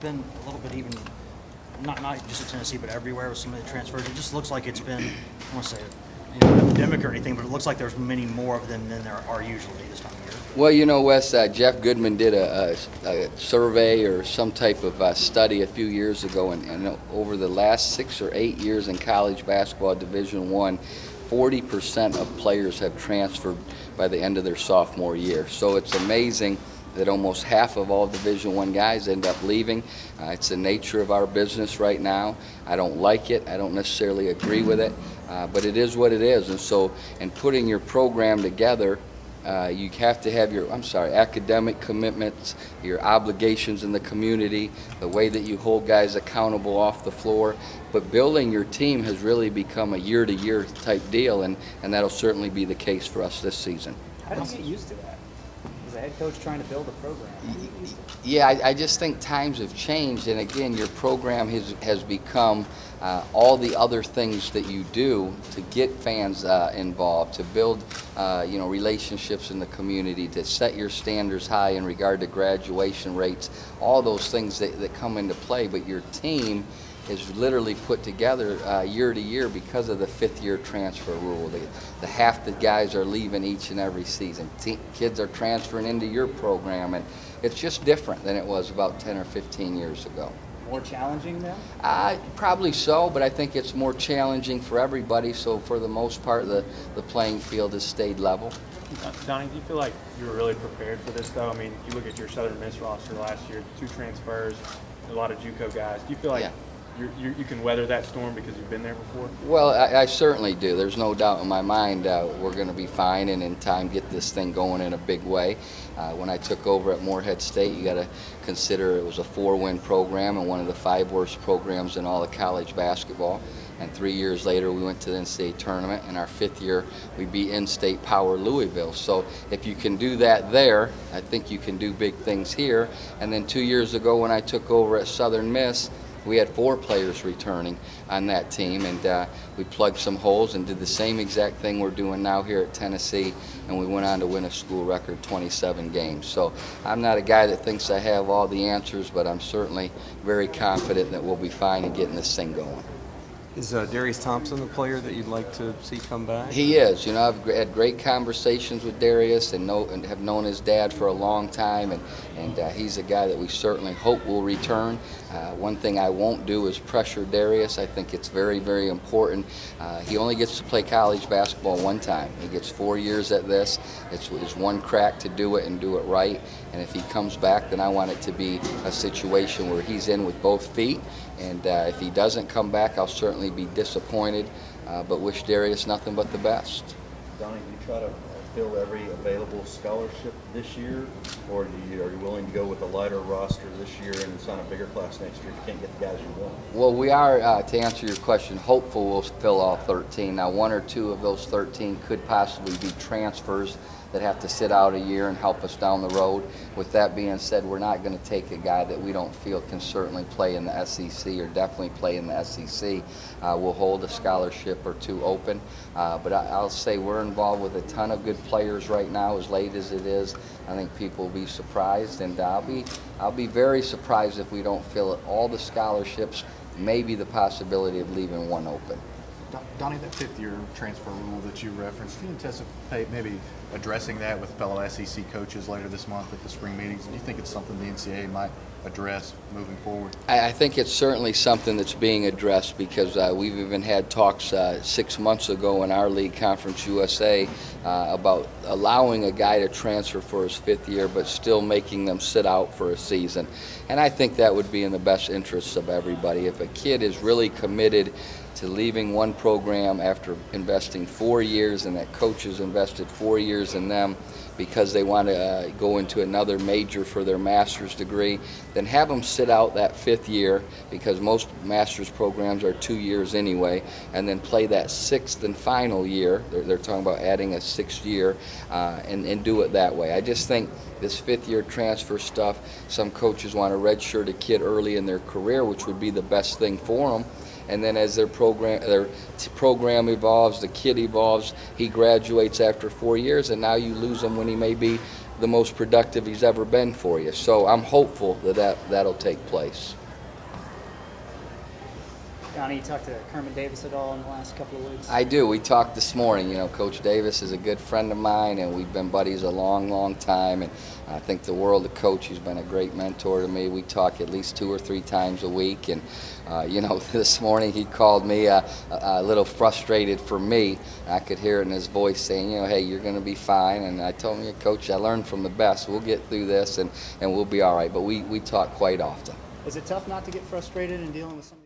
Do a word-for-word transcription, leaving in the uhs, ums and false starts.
been a little bit even, not not just at Tennessee, but everywhere with some of the transfers. It just looks like it's been, I want to say, you know, not epidemic or anything, but it looks like there's many more of them than there are usually this time of year. Well, you know, Wes, uh, Jeff Goodman did a, a, a survey or some type of uh, study a few years ago, and, and over the last six or eight years in college basketball Division One, forty percent of players have transferred by the end of their sophomore year. So it's amazing that almost half of all Division One guys end up leaving. Uh, it's the nature of our business right now. I don't like it. I don't necessarily agree with it, uh, but it is what it is. And so, in putting your program together, Uh, you have to have your, I'm sorry, academic commitments, your obligations in the community, the way that you hold guys accountable off the floor. But building your team has really become a year-to-year type deal, and, and that'll certainly be the case for us this season. How do you get used to that? As a head coach trying to build a program. Yeah, I, I just think times have changed, and again, your program has, has become uh, all the other things that you do to get fans uh, involved, to build uh, you know, relationships in the community, to set your standards high in regard to graduation rates, all those things that, that come into play. But your team is literally put together uh, year to year because of the fifth year transfer rule. The, the half the guys are leaving each and every season. Te kids are transferring into your program, and it's just different than it was about ten or fifteen years ago. More challenging now? Uh, probably so, but I think it's more challenging for everybody, so for the most part the, the playing field has stayed level. Uh, Donnie, do you feel like you were really prepared for this, though? I mean, if you look at your Southern Miss roster last year, two transfers, a lot of JUCO guys. Do you feel like Yeah. You're, you you can weather that storm because you've been there before? Well, I, I certainly do. There's no doubt in my mind uh, we're going to be fine and in time get this thing going in a big way. Uh, when I took over at Morehead State, you got to consider it was a four-win program and one of the five worst programs in all of college basketball. And three years later, we went to the N C double A tournament. In our fifth year, we beat in-state power Louisville. So if you can do that there, I think you can do big things here. And then two years ago, when I took over at Southern Miss, we had four players returning on that team, and uh, we plugged some holes and did the same exact thing we're doing now here at Tennessee, and we went on to win a school record twenty-seven games. So I'm not a guy that thinks I have all the answers, but I'm certainly very confident that we'll be fine in getting this thing going. Is uh, Darius Thompson the player that you'd like to see come back? He is. You know, I've had great conversations with Darius and, know, and have known his dad for a long time, and, and uh, he's a guy that we certainly hope will return. Uh, one thing I won't do is pressure Darius. I think it's very, very important. Uh, he only gets to play college basketball one time. He gets four years at this. It's his one crack to do it and do it right. And if he comes back, then I want it to be a situation where he's in with both feet. And uh, if he doesn't come back, I'll certainly be disappointed, uh, but wish Darius nothing but the best. Donnie, do you try to fill every available scholarship this year, or do you, are you willing to go with a lighter roster this year and sign a bigger class next year if you can't get the guys you want? Well, we are, uh, to answer your question, hopeful we'll fill all thirteen. Now, one or two of those thirteen could possibly be transfers that have to sit out a year and help us down the road. With that being said, we're not going to take a guy that we don't feel can certainly play in the S E C or definitely play in the S E C. Uh, we'll hold a scholarship or two open, uh, but I, I'll say we're involved with a ton of good players right now. As late as it is, I think people will be surprised, and I'll be I'll be very surprised if we don't fill all the scholarships. Maybe the possibility of leaving one open. Donnie, that fifth-year transfer rule that you referenced, do you anticipate maybe addressing that with fellow S E C coaches later this month at the spring meetings? Do you think it's something the N C double A might address moving forward? I, I think it's certainly something that's being addressed, because uh, we've even had talks uh, six months ago in our league, Conference U S A, uh, about allowing a guy to transfer for his fifth year but still making them sit out for a season. And I think that would be in the best interests of everybody. If a kid is really committed to leaving one program after investing four years and that coach has invested four years in them because they want to uh, go into another major for their master's degree, then have them sit out that fifth year, because most master's programs are two years anyway, and then play that sixth and final year. They're, they're talking about adding a sixth year, uh, and, and do it that way. I just think this fifth year transfer stuff, some coaches want to redshirt a kid early in their career, which would be the best thing for them. And then as their program their program evolves, the kid evolves, he graduates after four years, and now you lose him when he may be the most productive he's ever been for you. So I'm hopeful that, that that'll take place. Donnie, you talked to Kermit Davis at all in the last couple of weeks? I do. We talked this morning. You know, Coach Davis is a good friend of mine, and we've been buddies a long, long time. And I think the world of coach. He's been a great mentor to me. We talk at least two or three times a week. And, uh, you know, this morning he called me uh, a, a little frustrated for me. I could hear it in his voice saying, you know, hey, you're going to be fine. And I told him, yeah, Coach, I learned from the best. We'll get through this, and, and we'll be all right. But we, we talk quite often. Is it tough not to get frustrated in dealing with some of